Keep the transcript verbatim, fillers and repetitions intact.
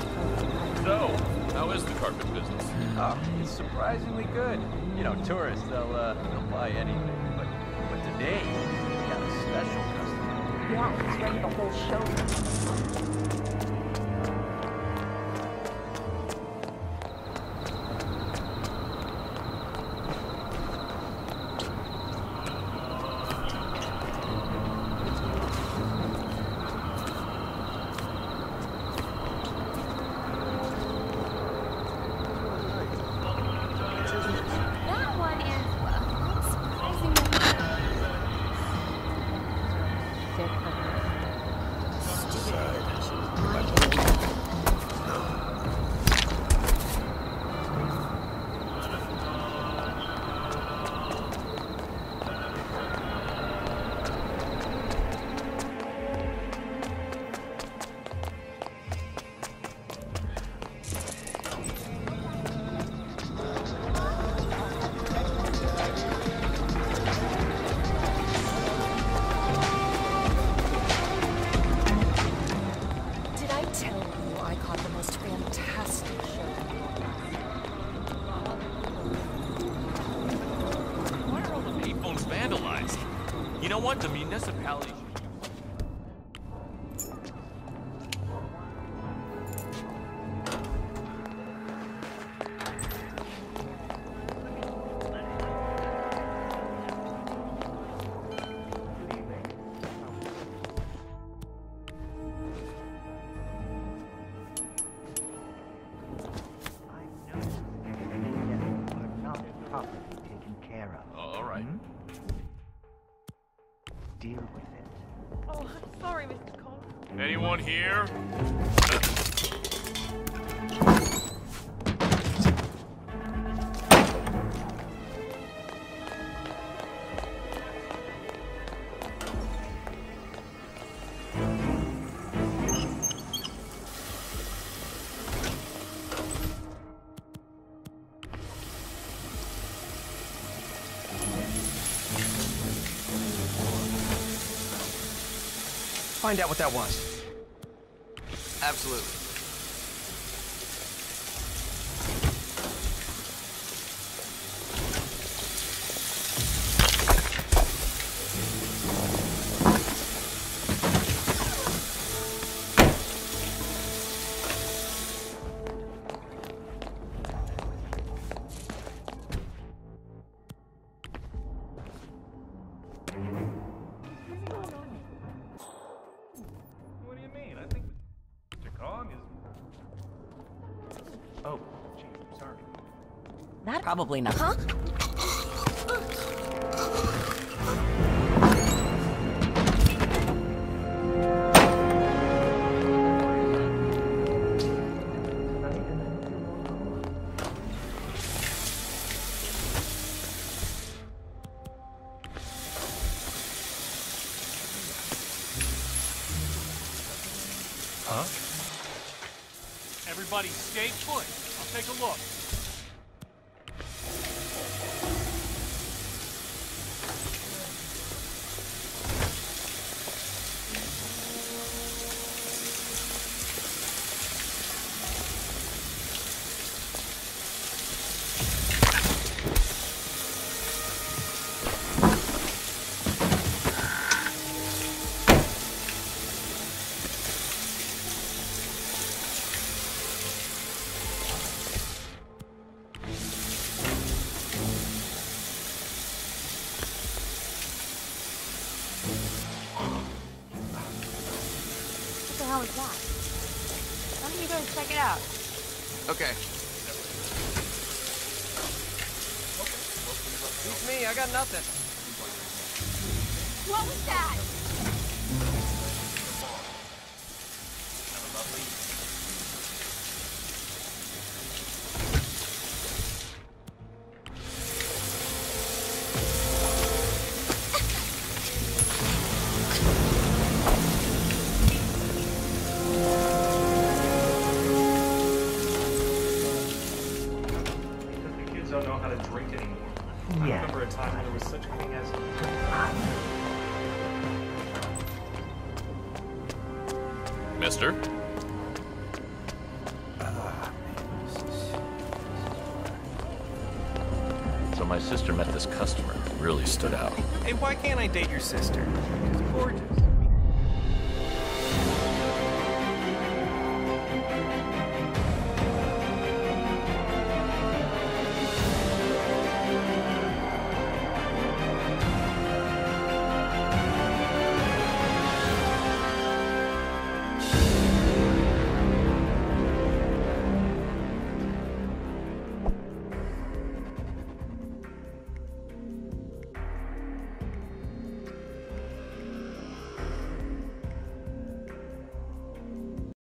So, how is the carpet business? Oh, it's surprisingly good. You know, tourists, they'll, uh, they'll buy anything. But, but today, we got a special customer. Yeah, he's ready the whole show. What the municipality Anyone here? Find out what that was. Absolutely. Probably not. Huh? Huh? Everybody stay put. I'll take a look. Check it out. Okay. Beats me, I got nothing. What was that? Mister? So my sister met this customer. Really stood out. Hey, why can't I date your sister? She's gorgeous.